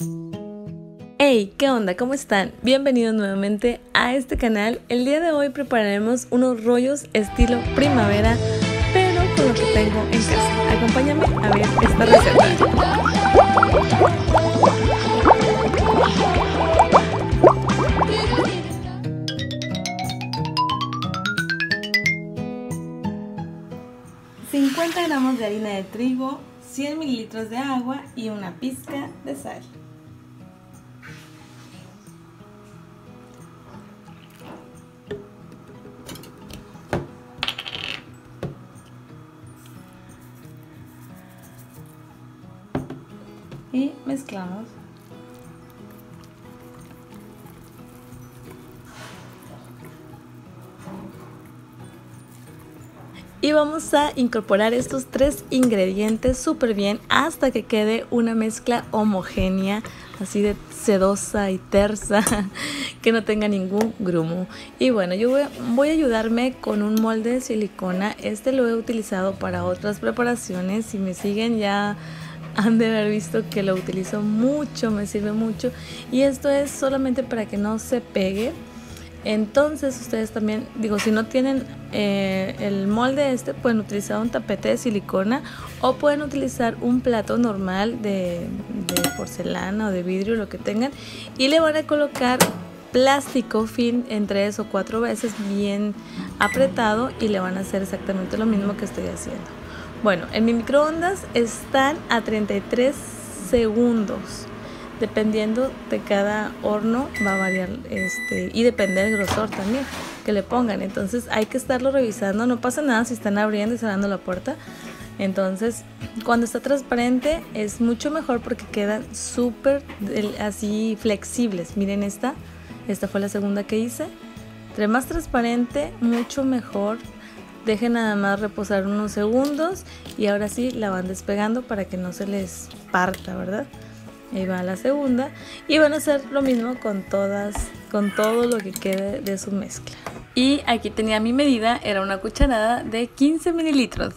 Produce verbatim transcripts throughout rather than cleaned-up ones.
Hey, ¿qué onda? ¿Cómo están? Bienvenidos nuevamente a este canal. El día de hoy prepararemos unos rollos estilo primavera, pero con lo que tengo en casa. Acompáñame a ver esta receta. cincuenta gramos de harina de trigo, cien mililitros de agua y una pizca de sal. Y mezclamos. Y vamos a incorporar estos tres ingredientes súper bien hasta que quede una mezcla homogénea, así de sedosa y tersa, que no tenga ningún grumo. Y bueno, yo voy a, voy a ayudarme con un molde de silicona. Este lo he utilizado para otras preparaciones. Si me siguen ya han de haber visto que lo utilizo mucho, me sirve mucho. Y esto es solamente para que no se pegue. Entonces ustedes también, digo, si no tienen eh, el molde este, pueden utilizar un tapete de silicona o pueden utilizar un plato normal de, de porcelana o de vidrio, lo que tengan, y le van a colocar plástico fin en tres o cuatro veces bien apretado y le van a hacer exactamente lo mismo que estoy haciendo. Bueno, en mi microondas están a treinta y tres segundos. Dependiendo de cada horno va a variar este y depende del grosor también que le pongan. Entonces hay que estarlo revisando. No pasa nada si están abriendo y cerrando la puerta. Entonces cuando está transparente es mucho mejor porque quedan súper así flexibles. Miren esta, esta fue la segunda que hice. Entre más transparente, mucho mejor. Dejen nada más reposar unos segundos y ahora sí la van despegando para que no se les parta, ¿verdad? Ahí va la segunda y van a hacer lo mismo con todas, con todo lo que quede de su mezcla. Y aquí tenía mi medida, era una cucharada de quince mililitros.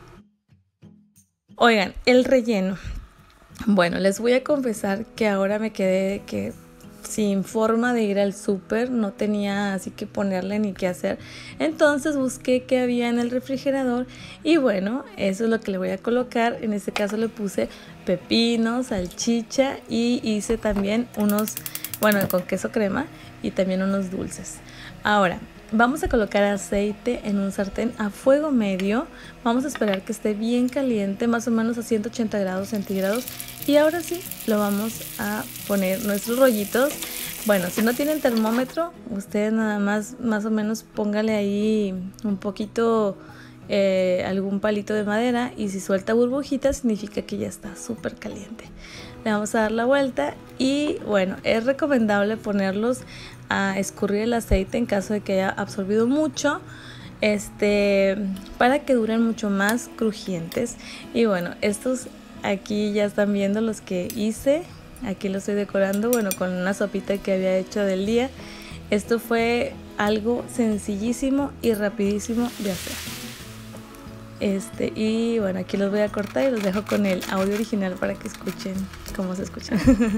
Oigan, el relleno. Bueno, les voy a confesar que ahora me quedé que sin forma de ir al súper, no tenía así que ponerle ni qué hacer. Entonces busqué qué había en el refrigerador y bueno, eso es lo que le voy a colocar. En este caso le puse pepino, salchicha y hice también unos, bueno, con queso crema y también unos dulces. Ahora vamos a colocar aceite en un sartén a fuego medio. Vamos a esperar que esté bien caliente, más o menos a ciento ochenta grados centígrados. Y ahora sí, lo vamos a poner nuestros rollitos. Bueno, si no tienen termómetro, ustedes nada más, más o menos póngale ahí un poquito, eh, algún palito de madera. Y si suelta burbujitas, significa que ya está súper caliente. Le vamos a dar la vuelta y bueno, es recomendable ponerlos a escurrir el aceite en caso de que haya absorbido mucho, este, para que duren mucho más crujientes. Y bueno, estos aquí ya están viendo los que hice. Aquí los estoy decorando, bueno, con una sopita que había hecho del día. Esto fue algo sencillísimo y rapidísimo de hacer. Este, y bueno, aquí los voy a cortar y los dejo con el audio original para que escuchen cómo se escuchan.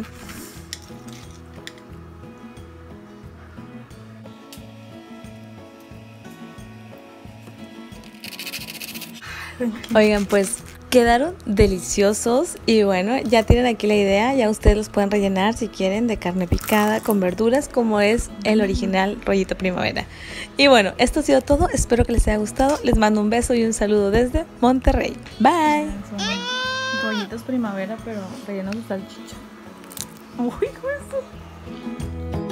Oigan, pues quedaron deliciosos y bueno, ya tienen aquí la idea, ya ustedes los pueden rellenar si quieren de carne picada con verduras como es el original rollito primavera. Y bueno, esto ha sido todo, espero que les haya gustado, les mando un beso y un saludo desde Monterrey. Bye. Son rollitos primavera pero rellenos de salchicha. Uy, ¿cómo es eso?